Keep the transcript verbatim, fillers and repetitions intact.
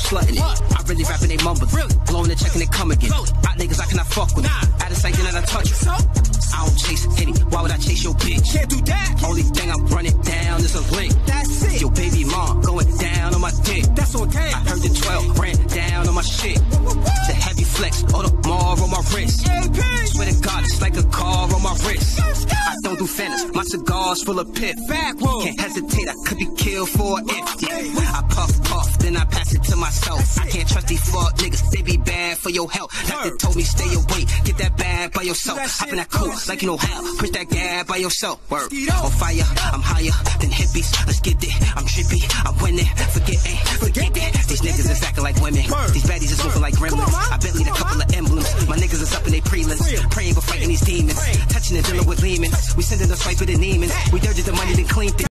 slutting it. I really rapping they mumble. Blowing the check and they come again. Hot niggas I cannot fuck with. Out of sight, then I touch it. I don't chase Henny. Why would I chase your bitch? Can't do that. Only thing I'm running down is a lick. That's it. Your baby mom going down on my dick. That's on game. I heard the twelve ran down on my shit. The heavy flex, all the more on my wrist. Swear to God, it's like a car on my wrist. I don't do fanners, my cigar's full of pip. Can't hesitate, I could be killed for an if. Yeah. I puff, puff, then I pass it to myself. I can't trust these fuck niggas, they be bad for your health. Doctor told me stay away, get that bag by yourself. Hop in that coat like you know how, push that gas by yourself. Word. On fire, I'm higher than hippies. Let's get it, I'm trippy, I'm winning. Forget it, forget it. These niggas is acting like women. These baddies is moving like gremlins. I bet lead a couple of emblems. My niggas is up in they prelims, praying for fighting these demons. Touching and dealing with demons. We sending a swipe of the demons. We dirty the money, then clean things.